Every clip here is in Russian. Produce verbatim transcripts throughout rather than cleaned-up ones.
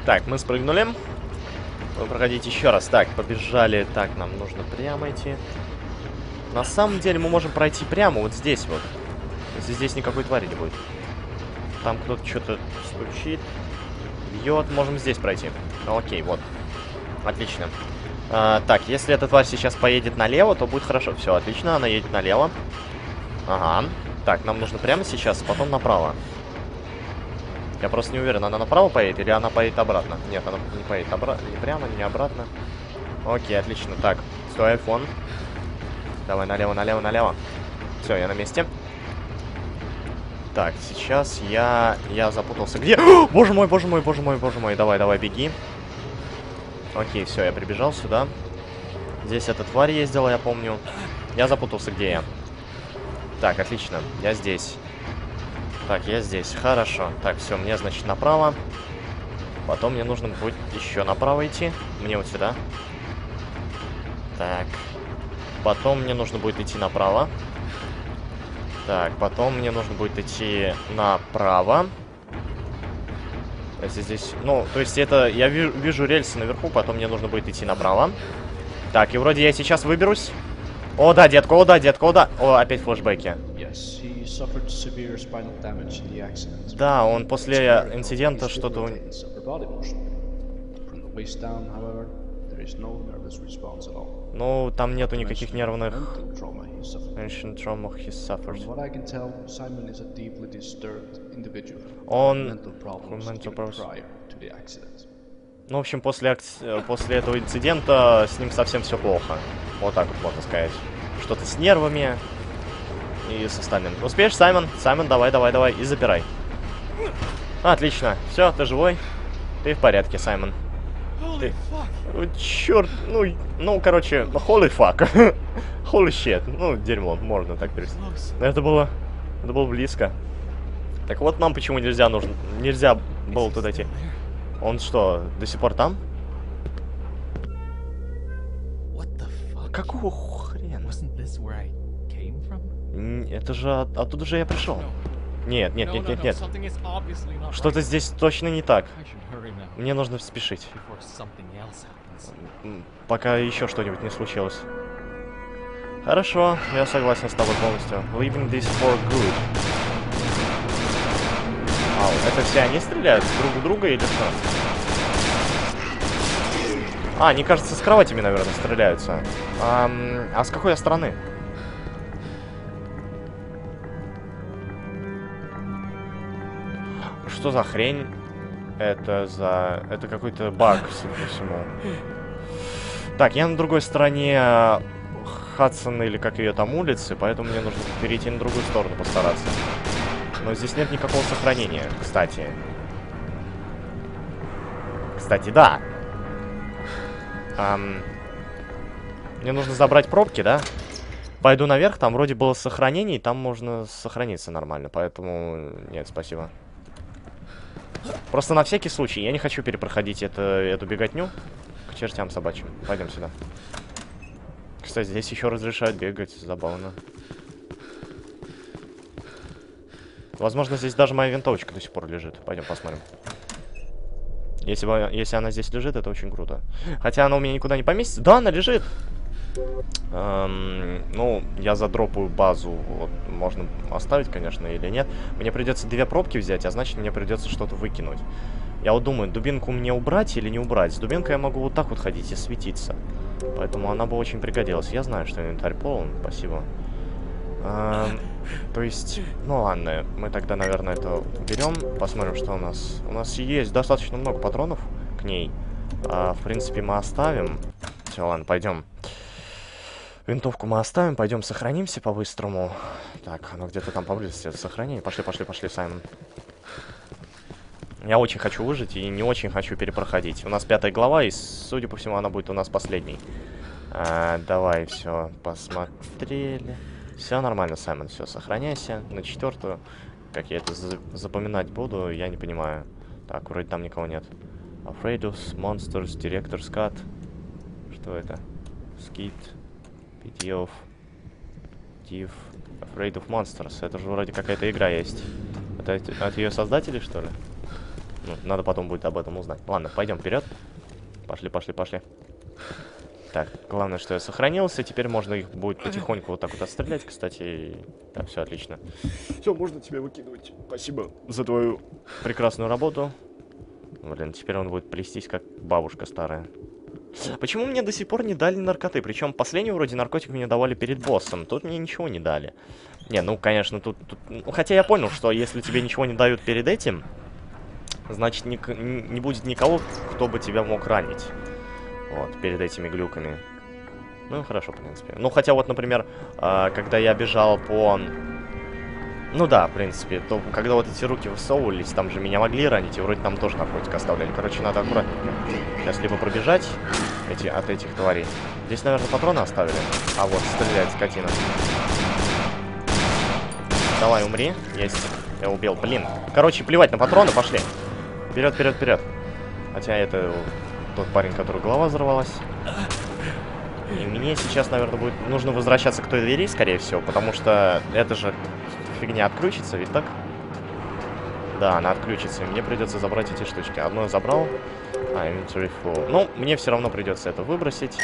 Так, мы спрыгнули. Вы проходите еще раз. Так, побежали. Так, нам нужно прямо идти. На самом деле мы можем пройти прямо вот здесь вот. Если здесь никакой твари не будет. Там кто-то что-то стучит, бьет. Можем здесь пройти. Окей, вот. Отлично. А, так, если эта тварь сейчас поедет налево, то будет хорошо. Все, отлично, она едет налево. Ага. Так, нам нужно прямо сейчас, потом направо. Я просто не уверен, она направо поедет или она поедет обратно. Нет, она не поедет обратно, не прямо, не обратно. Окей, отлично. Так, стой, айфон. Давай налево, налево, налево. Все, я на месте. Так, сейчас я... Я запутался. Где? О, боже мой, боже мой, боже мой, боже мой. Давай, давай, беги. Окей, все, я прибежал сюда. Здесь эта тварь ездила, я помню. Я запутался, где я. Так, отлично. Я здесь. Так, я здесь. Хорошо. Так, все, мне, значит, направо. Потом мне нужно будет еще направо идти. Мне вот сюда. Так. Потом мне нужно будет идти направо. Так, потом мне нужно будет идти направо. Если здесь... Ну, то есть это... Я вижу, вижу рельсы наверху, потом мне нужно будет идти направо. Так, и вроде я сейчас выберусь. О, да, детка, о, да, детка, о, да. О, опять флешбеки. Да, он после инцидента что-то... Ну, там нету никаких нервных... Ancient trauma he suffers. Он... Ну, в общем, после, акци... после этого инцидента с ним совсем все плохо. Вот так вот можно сказать. Что-то с нервами и с остальным. Успеешь, Саймон? Саймон, давай, давай, давай. И запирай. Отлично. Все, ты живой. Ты в порядке, Саймон. Ты... Черт, ну, ну, короче, holy fuck. Holy shit. Ну, дерьмо, можно так перевести. Это было... Это было близко. Так вот нам почему нельзя нужно... Нельзя было туда идти. Он что, до сих пор там? Какого хрена? Это же от, оттуда же я пришел. Нет, нет, нет, нет, нет. Что-то здесь точно не так. Мне нужно спешить. Пока еще что-нибудь не случилось. Хорошо, я согласен с тобой полностью. Leaving this for good. Ау, это все они стреляют друг в друга или что? А, они, кажется, с кроватями, наверное, стреляются. А, а с какой стороны? Что за хрень? Это за... Это какой-то баг, судя по всему. Так, я на другой стороне Хадсона, или как ее там, улицы, поэтому мне нужно перейти на другую сторону, постараться. Но здесь нет никакого сохранения, кстати. Кстати, да. Эм... Мне нужно забрать пробки, да? Пойду наверх, там вроде было сохранение, и там можно сохраниться нормально, поэтому... Нет, спасибо. Просто на всякий случай, я не хочу перепроходить это, эту беготню к чертям собачьим. Пойдем сюда. Кстати, здесь еще разрешают бегать, забавно. Возможно, здесь даже моя винтовочка до сих пор лежит. Пойдем посмотрим. Если, бы, если она здесь лежит, это очень круто. Хотя она у меня никуда не поместится. Да, она лежит. Эм, ну, я задропаю базу. Вот, можно оставить, конечно, или нет. Мне придется две пробки взять, а значит, мне придется что-то выкинуть. Я вот думаю, дубинку мне убрать или не убрать. С дубинкой я могу вот так вот ходить и светиться. Поэтому она бы очень пригодилась. Я знаю, что инвентарь полон. Спасибо. Эм, то есть, ну ладно, мы тогда, наверное, это уберем. Посмотрим, что у нас. У нас есть достаточно много патронов к ней. А, в принципе, мы оставим. Все, ладно, пойдем. Винтовку мы оставим, пойдем сохранимся по-быстрому. Так, оно где-то там поблизости, это сохранение. Пошли, пошли, пошли, Саймон. Я очень хочу выжить и не очень хочу перепроходить. У нас пятая глава, и, судя по всему, она будет у нас последней. А, давай, все, посмотрели. Все нормально, Саймон, все, сохраняйся. На четвертую, как я это за запоминать буду, я не понимаю. Так, вроде там никого нет. Afraid of Monsters, Director's Cut. Что это? Skit. пи ти of Div. Afraid of Monsters. Это же вроде какая-то игра есть. Это от, от ее создателей, что ли? Ну, надо потом будет об этом узнать. Ладно, пойдем вперед. Пошли, пошли, пошли. Так, главное, что я сохранился. Теперь можно их будет потихоньку вот так вот отстрелять, кстати. Так, все отлично. Все, можно тебя выкидывать. Спасибо за твою прекрасную работу. Блин, теперь он будет плестись, как бабушка старая. Почему мне до сих пор не дали наркоты? Причем последний вроде наркотик мне давали перед боссом. Тут мне ничего не дали. Не, ну, конечно, тут... тут... Ну, хотя я понял, что если тебе ничего не дают перед этим, значит, не, не будет никого, кто бы тебя мог ранить. Вот, перед этими глюками. Ну, хорошо, в принципе. Ну, хотя вот, например, э, когда я бежал по... Ну да, в принципе, то когда вот эти руки высовывались, там же меня могли ранить, и вроде там тоже наркотик оставляли. Короче, надо аккуратненько. Сейчас либо пробежать эти, от этих тварей. Здесь, наверное, патроны оставили. А вот, стреляет скотина. Давай, умри. Есть. Я убил. Блин. Короче, плевать на патроны, пошли. Вперед, вперед, вперед. Хотя это тот парень, который голова взорвалась. И мне сейчас, наверное, будет нужно возвращаться к той двери, скорее всего, потому что это же фигня отключится, ведь так? Да, она отключится, и мне придется забрать эти штучки. Одну я забрал. А, inventory full. Ну, мне все равно придется это выбросить.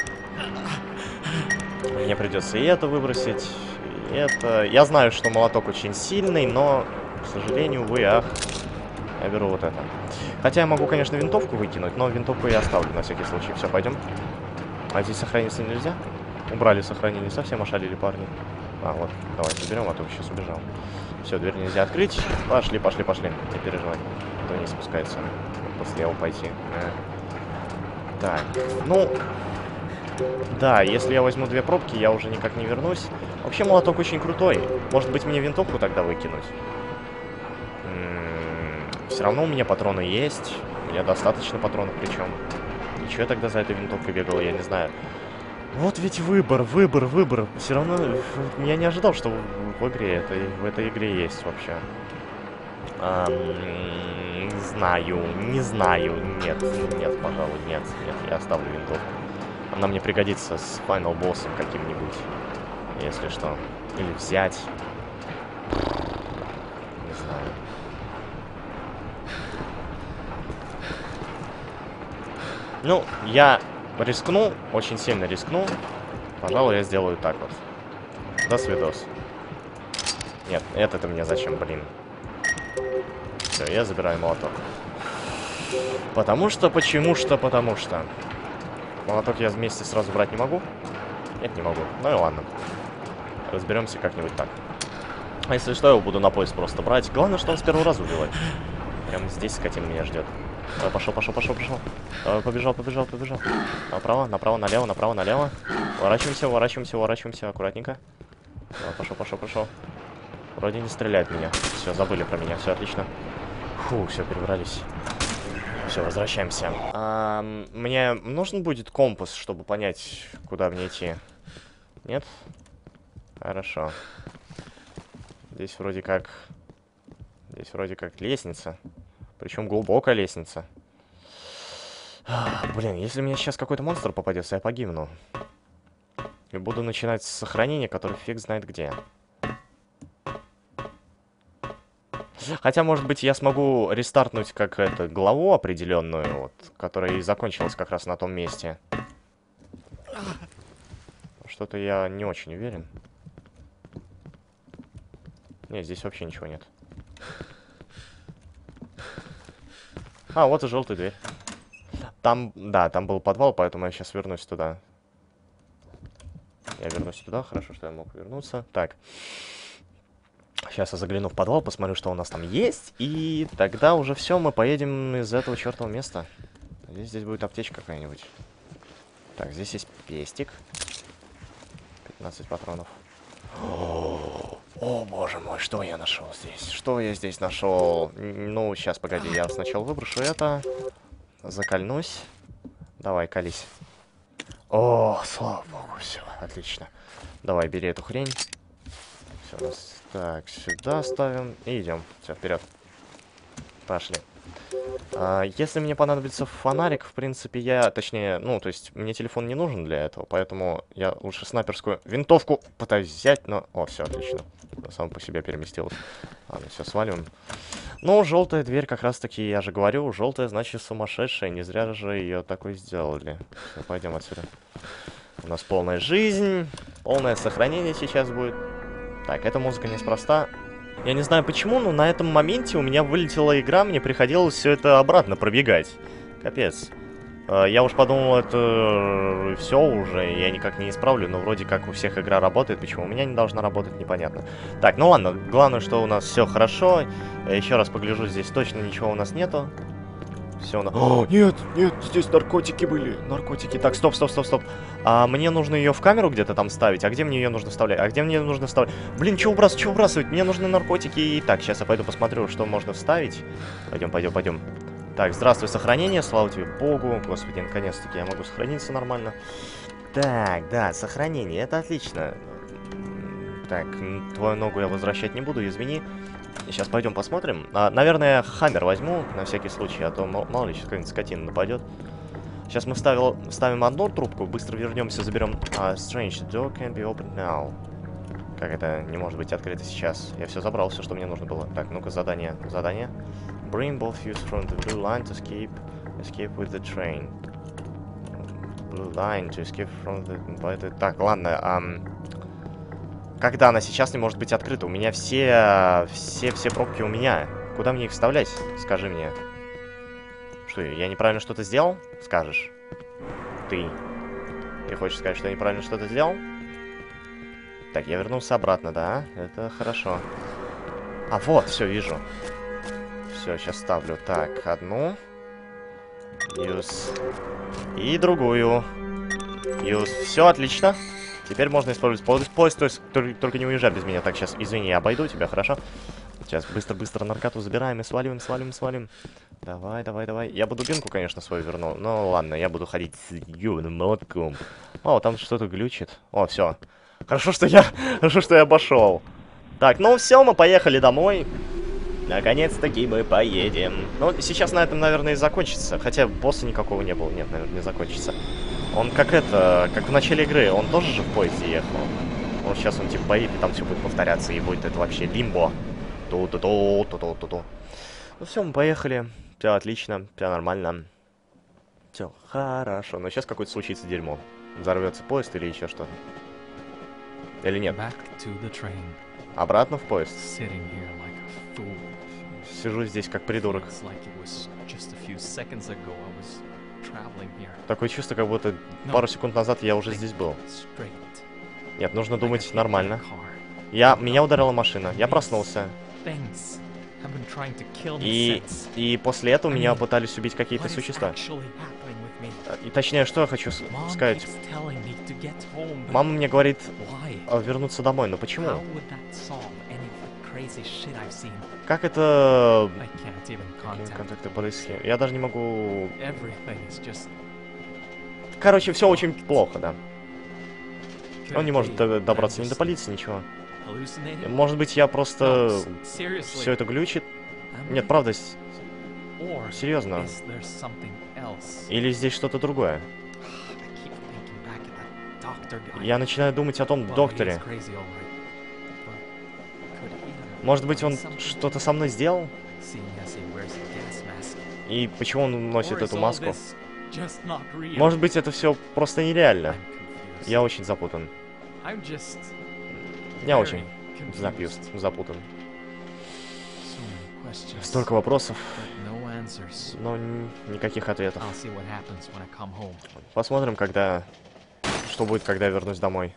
Мне придется и это выбросить, и это... Я знаю, что молоток очень сильный, но, к сожалению, увы, ах, я беру вот это. Хотя я могу, конечно, винтовку выкинуть, но винтовку я оставлю на всякий случай. Все, пойдем. А здесь сохраниться нельзя? Убрали сохранение, совсем ошалили парни. А, вот, давай заберем, а то сейчас убежал. Все, дверь нельзя открыть. Пошли, пошли, пошли. Не переживай. А то не спускается. После его пойти. Э. Так, ну... Да, если я возьму две пробки, я уже никак не вернусь. Вообще, молоток очень крутой. Может быть, мне винтовку тогда выкинуть? Все равно у меня патроны есть. У меня достаточно патронов, причем. И что я тогда за этой винтовкой бегал, я не знаю. Вот ведь выбор, выбор, выбор. Все равно я не ожидал, что в игре это, в этой игре есть вообще. А, не знаю, не знаю. Нет, нет, пожалуй, нет, нет. Я оставлю винтовку. Она мне пригодится с финал боссом каким-нибудь, если что. Или взять. Не знаю. Ну, я рискну, очень сильно рискну. Пожалуй, я сделаю так вот. До свидос. Нет, это-то мне зачем, блин. Все, я забираю молоток. Потому что, почему что, потому что. Молоток я вместе сразу брать не могу? Нет, не могу. Ну и ладно. Разберемся как-нибудь так. А если что, я его буду на пояс просто брать. Главное, что он с первого раза убивает. Прямо здесь скотина меня ждет. Давай, пошел, пошел, пошел, пошел. Давай, побежал, побежал, побежал. Направо, направо, налево, направо, налево. Уворачиваемся, уворачиваемся, уворачиваемся. Аккуратненько. Давай, пошел, пошел, пошел. Вроде не стреляет меня. Все, забыли про меня. Все отлично. Фу, все, перебрались. Все, возвращаемся. А, мне нужен будет компас, чтобы понять, куда мне идти? Нет? Хорошо. Здесь вроде как... Здесь вроде как лестница. Причем глубокая лестница. А, блин, если мне сейчас какой-то монстр попадется, я погибну. И буду начинать с сохранения, который фиг знает где. Хотя, может быть, я смогу рестартнуть как это главу определенную, вот, которая и закончилась как раз на том месте. Что-то я не очень уверен. Нет, здесь вообще ничего нет. А, вот и желтая дверь. Там, да, там был подвал, поэтому я сейчас вернусь туда. Я вернусь туда, хорошо, что я мог вернуться. Так. Сейчас я загляну в подвал, посмотрю, что у нас там есть. И тогда уже все, мы поедем из этого чертового места. Здесь, здесь будет аптечка какая-нибудь. Так, здесь есть пестик. пятнадцать патронов. О, о, боже мой, что я нашел здесь? Что я здесь нашел? Ну, сейчас, погоди, я сначала выброшу это. Закольнусь. Давай, колись. О, слава богу, все, отлично. Давай, бери эту хрень. Все, раз. Так, сюда ставим и идем. Все, вперед. Пошли. А, если мне понадобится фонарик, в принципе, я, точнее, ну, то есть, мне телефон не нужен для этого, поэтому я лучше снайперскую винтовку пытаюсь взять, но... О, все, отлично. Сам по себе переместилась. Ладно, все, сваливаем. Ну, желтая дверь как раз-таки, я же говорю, желтая значит сумасшедшая. Не зря же ее такой сделали. Все, пойдем отсюда. У нас полная жизнь, полное сохранение сейчас будет. Так, эта музыка неспроста. Я не знаю почему, но на этом моменте у меня вылетела игра, мне приходилось все это обратно пробегать. Капец. Я уж подумал, это все уже, я никак не исправлю, но вроде как у всех игра работает, почему у меня не должна работать, непонятно. Так, ну ладно, главное, что у нас все хорошо. Я еще раз погляжу, здесь точно ничего у нас нету. Все, на... О, нет, нет, здесь наркотики были, наркотики. Так, стоп, стоп, стоп, стоп. А мне нужно ее в камеру где-то там ставить, а где мне ее нужно вставлять? А где мне нужно вставлять? Блин, что выбрасывать, что выбрасывать? Мне нужны наркотики. И так, сейчас я пойду посмотрю, что можно вставить. Пойдем, пойдем, пойдем. Так, здравствуй, сохранение, слава тебе Богу. Господи, наконец-таки я могу сохраниться нормально. Так, да, сохранение, это отлично. Так, твою ногу я возвращать не буду, извини. Сейчас пойдем посмотрим. А, наверное, хаммер возьму, на всякий случай, а то мало ли сейчас какая-нибудь скотина нападет. Сейчас мы вставил, ставим одну трубку, быстро вернемся, заберем... А, strange, door can be opened now. Как это не может быть открыто сейчас? Я все забрал, все, что мне нужно было. Так, ну-ка, задание, задание. Bring both views from the blue line to escape, escape with the train. Blue line to escape from the... Так, ладно, um... Когда она сейчас не может быть открыта? У меня все, все, все пробки у меня. Куда мне их вставлять? Скажи мне. Что, я неправильно что-то сделал? Скажешь. Ты. Ты хочешь сказать, что я неправильно что-то сделал? Так, я вернулся обратно, да? Это хорошо. А, вот, все, вижу. Все, сейчас ставлю. Так, одну. Use. И другую. Use. Все, отлично. Теперь можно использовать поезд, поезд, то есть только, только не уезжай без меня. Так, сейчас, извини, я обойду тебя, хорошо? Сейчас быстро-быстро наркоту забираем и сваливаем, сваливаем, сваливаем. Давай, давай, давай. Я бы дубинку, конечно, свою вернул. Но ладно, я буду ходить с ёбаным молотком. О, там что-то глючит. О, все. Хорошо, что я... Хорошо, что я обошел. Так, ну все, мы поехали домой. Наконец-таки мы поедем. Ну, сейчас на этом, наверное, и закончится. Хотя босса никакого не было. Нет, наверное, не закончится. Он как это, как в начале игры, он тоже же в поезде ехал. Вот сейчас он типа поедет, и там все будет повторяться, и будет это вообще лимбо. Ту-ту-ту, ту-ту-ту-ту. Ну все, мы поехали. Все отлично, все нормально. Все хорошо. Но сейчас какое-то случится дерьмо. Взорвется поезд или еще что-то. Или нет? Обратно в поезд. Сижу здесь как придурок. Такое чувство, как будто пару секунд назад я уже здесь был. Нет, нужно думать нормально. Я, меня ударила машина, я проснулся. И, и после этого меня пытались убить какие-то существа. И точнее, что я хочу сказать. Мама мне говорит вернуться домой, но почему? Как это... Контакты близкие. Я даже не могу... Короче, все очень плохо, да. Он не может добраться ни до полиции, ничего. Может быть, я просто... Все это глючит? Нет, правда, серьезно. Или здесь что-то другое? Я начинаю думать о том докторе. Может быть, он что-то со мной сделал? И почему он носит эту маску? Может быть, это все просто нереально. Я очень запутан. Я очень запьюст, запутан. Столько вопросов, но никаких ответов. Посмотрим, когда... Что будет, когда я вернусь домой.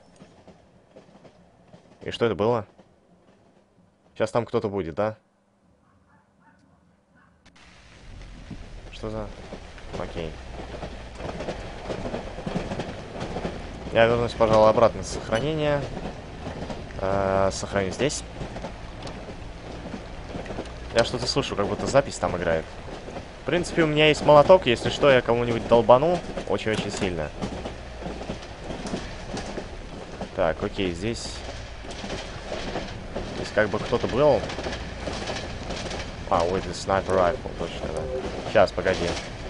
И что это было? Сейчас там кто-то будет, да? Что за... Окей. Я вернусь, пожалуй, обратно в сохранение. Э-э, сохраню здесь. Я что-то слышу, как будто запись там играет. В принципе, у меня есть молоток. Если что, я кому-нибудь долбану. Очень-очень сильно. Так, окей, здесь... Здесь как бы кто-то был. А, with the sniper rifle, точно, да. Сейчас, погоди.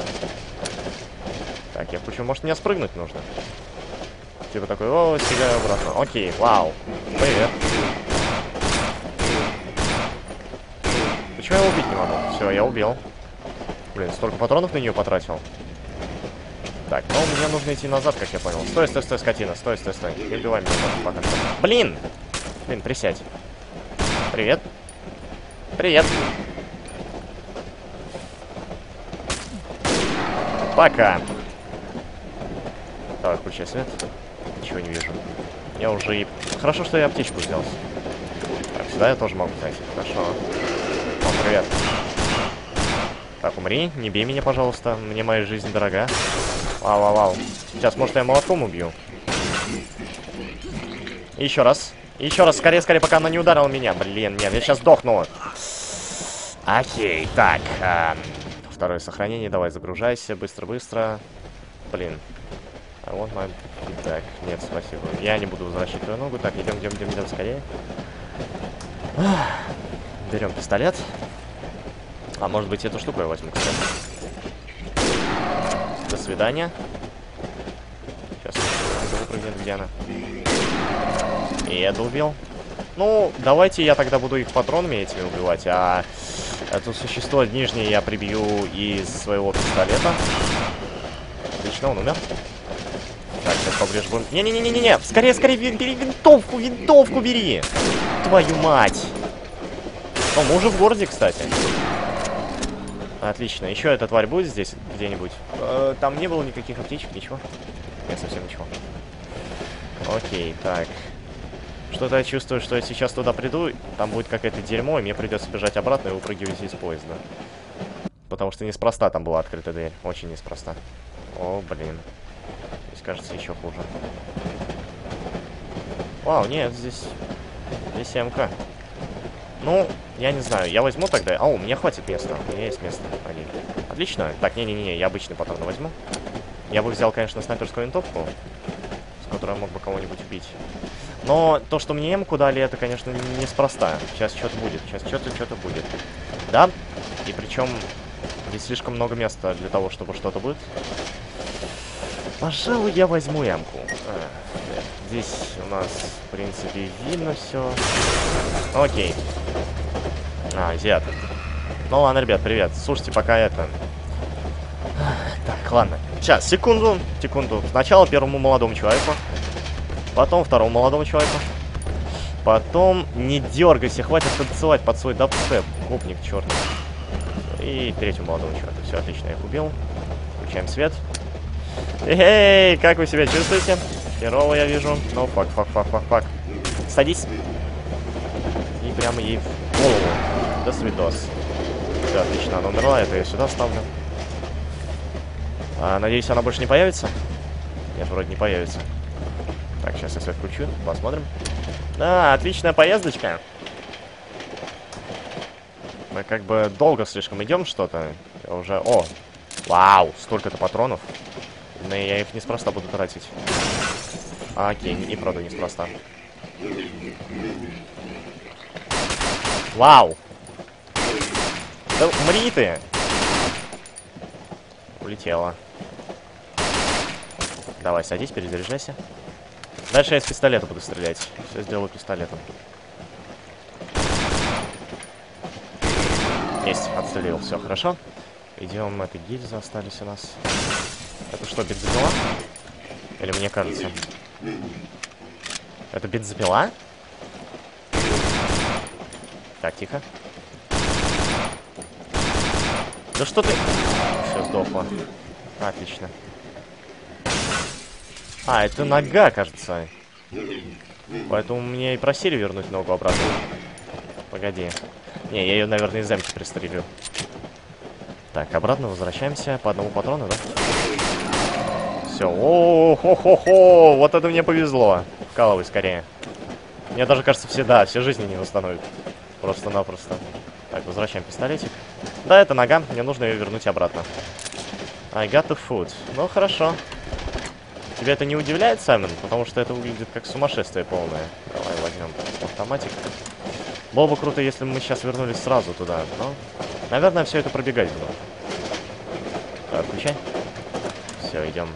Так, я хочу, может, мне спрыгнуть нужно? Типа такой, о, стигаю обратно. Окей, вау. Привет. Почему я его убить не могу? Все, я убил. Блин, столько патронов на нее потратил. Так, ну мне нужно идти назад, как я понял. Стой, стой, стой, скотина. Стой, стой, стой. Не убивай меня пока что. Блин! Блин, присядь. Привет. Привет. Пока. Давай, включай свет. Ничего не вижу. Я уже и... Хорошо, что я аптечку взял. Так, сюда я тоже могу зайти. Хорошо. О, привет. Так, умри. Не бей меня, пожалуйста. Мне моя жизнь дорога. Вау, вау, вау. Сейчас, может, я молотком убью. И еще раз. И еще раз. Скорее, скорее, пока она не ударила меня. Блин, нет, я сейчас сдохну. Окей, так. А... Второе сохранение. Давай, загружайся. Быстро, быстро. Блин. А вот мой... Так, нет, спасибо. Я не буду возвращать твою ногу. Так, идем, идем, идем, идем скорее. Берем пистолет. А может быть, эту штуку я возьму, кстати. До свидания. Сейчас выпрыгнет, где она. И это убил. Ну, давайте я тогда буду их патронами этими убивать, а это существо нижнее я прибью из своего пистолета. Отлично, он умер. Так, сейчас поближе будем. Не-не-не-не-не! Скорее, скорее, бери винтовку, винтовку бери! Твою мать! О, мы уже в городе, кстати. Отлично. Еще эта тварь будет здесь где-нибудь? Э, там не было никаких аптечек, ничего. Нет, совсем ничего. Окей, так. Что-то я чувствую, что я сейчас туда приду, там будет какое-то дерьмо, и мне придется бежать обратно и выпрыгивать из поезда. Потому что неспроста там была открыта дверь. Очень неспроста. О, блин. Здесь, кажется, еще хуже. Вау, нет, здесь... Здесь эмка. Ну, я не знаю, я возьму тогда... А, у меня хватит места, у меня есть место. Один. Отлично. Так, не-не-не, я обычный патрон возьму. Я бы взял, конечно, снайперскую винтовку, с которой я мог бы кого-нибудь убить. Но то, что мне эмку дали, это, конечно, неспроста. Сейчас что-то будет, сейчас что-то, что-то будет. Да, и причем здесь слишком много места для того, чтобы что-то будет. Пожалуй, я возьму эмку. А, здесь у нас, в принципе, видно все. Окей. А, Зиат. Ну ладно, ребят, привет. Слушайте, пока это... Так, ладно. Сейчас, секунду, секунду. Сначала первому молодому человеку. Потом второму молодому человеку. Потом не дергайся, хватит танцевать под свой дабстеп. Гопник, черт. И третьему молодому человеку. Все, отлично, я их убил. Включаем свет. Эй, как вы себя чувствуете? Херово я вижу. Ну, фак, фак, фак, фак, фак. Садись. И прямо ей в голову. До свидос. Все, отлично, она умерла, это я сюда ставлю. А, надеюсь, она больше не появится? Нет, вроде не появится. Так, сейчас я свет включу, посмотрим. Да, отличная поездочка. Мы как бы долго слишком идем что-то. Уже... О! Вау! Столько-то патронов. Но я их неспроста буду тратить. А, окей, и правда неспроста. Вау! Да умри ты! Улетела. Давай, садись, перезаряжайся. Дальше я из пистолета буду стрелять. Все сделаю пистолетом. Есть, отстрелил. Все, хорошо. Идем, это гильзы остались у нас. Это что, бензопила? Или мне кажется? Это бензопила? Так, тихо. Да что ты... Все, сдохло. Отлично. А, это нога, кажется. Поэтому мне и просили вернуть ногу обратно. Погоди. Не, я ее, наверное, из эмки пристрелю. Так, обратно возвращаемся. По одному патрону, да? Все. О-хо-хо-хо! Вот это мне повезло. Вкалывай скорее. Мне даже кажется, все, да, все жизни не восстановят. Просто-напросто. Так, возвращаем пистолетик. Да, это нога. Мне нужно ее вернуть обратно. I got the food. Ну, хорошо. Тебя это не удивляет, Саймон? Потому что это выглядит как сумасшествие полное. Давай возьмем автоматик. Было бы круто, если бы мы сейчас вернулись сразу туда. Но, наверное, все это пробегать буду. Так, включай. Все, идем.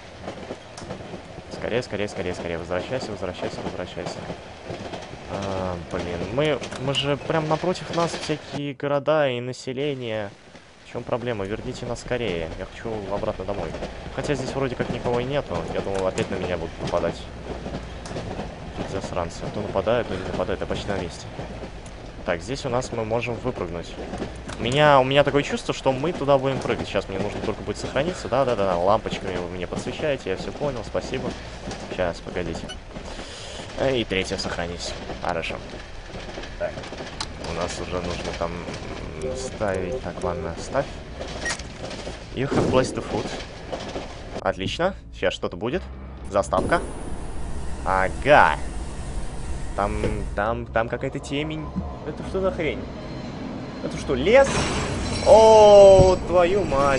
Скорее, скорее, скорее, скорее. Возвращайся, возвращайся, возвращайся. А, А, блин, мы, мы же прям напротив нас всякие города и население. В чем проблема? Верните нас скорее. Я хочу обратно домой. Хотя здесь вроде как никого и нету. Я думал, опять на меня будут нападать. Засранцы. То нападают, то не нападают. Я почти на месте. Так, здесь у нас мы можем выпрыгнуть. У меня, у меня такое чувство, что мы туда будем прыгать. Сейчас мне нужно только будет сохраниться. Да-да-да, лампочками вы мне подсвечаете. Я все понял, спасибо. Сейчас, погодите. И третье сохранись. Хорошо. Так. У нас уже нужно там ставить. Так, ладно, ставь. You have placed the food. Отлично. Сейчас что-то будет. Заставка. Ага. Там, там, там какая-то темень. Это что за хрень? Это что, лес? О, твою мать.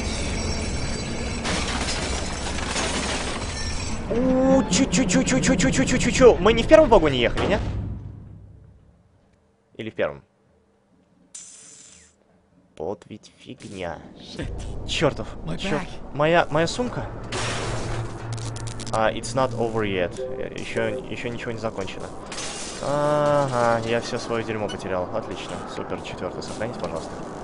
У, чу-чу-чу-чу-чу-чу-чу-чу-чу-чу. Мы не в первом вагоне ехали, нет? Или в первом? Вот ведь фигня. Чертов. Черт. Моя, моя сумка? А, uh, it's not over yet. Еще, еще ничего не закончено. Ага, я все свое дерьмо потерял. Отлично. Супер. Четвертый. Сохранить, пожалуйста.